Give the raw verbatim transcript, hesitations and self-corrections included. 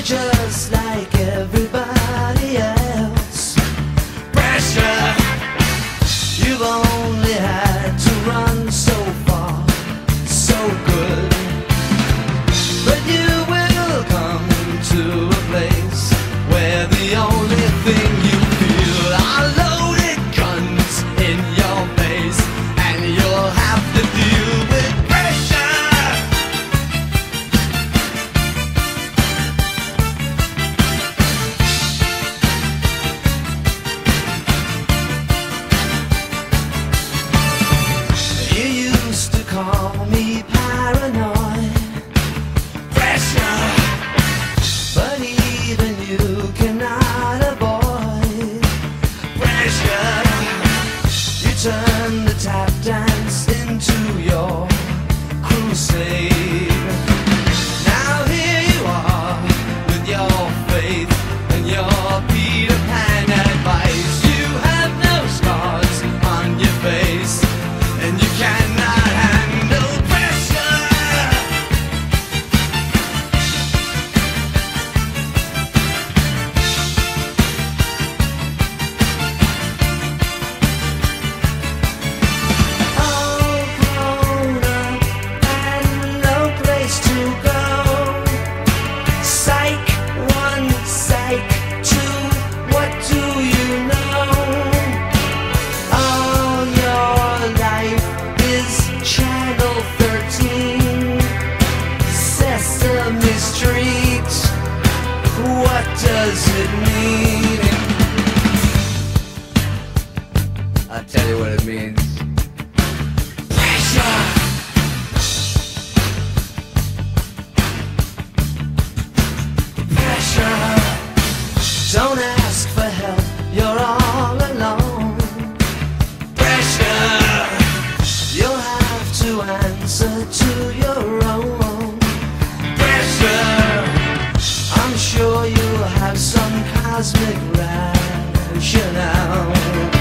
just like everybody else. Pressure, you've only had to run so far, so good. But you will come to a place where the only thing you feel are loaded guns in your face, and you'll have to deal with pressure. You used to call me paranoid. Pressure, but even you cannot avoid pressure. You turn the tap dance into your crusade. Now here you are with your faith and your Peter Pan advice. You have no scars on your face, and you cannot handle pressure. All grown up and no place to go. Psych one, psych two, what do you know? All your life is Channel thirteen, Sesame Street. What does it mean? I'll tell you what it means. Pressure. Pressure. Don't ask for help, you're all alone. Pressure. You'll have to answer to your own pressure. I'm sure you have some cosmic rationale.